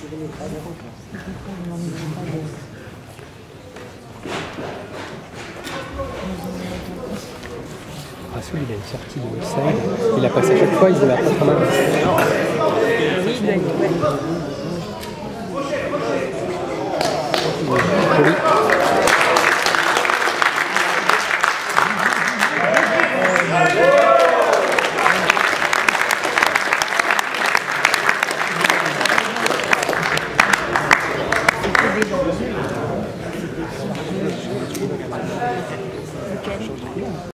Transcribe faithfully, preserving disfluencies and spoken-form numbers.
Rasoul, il a une sortie de side. Il la passe à chaque fois, il veut la passer en main. Oui,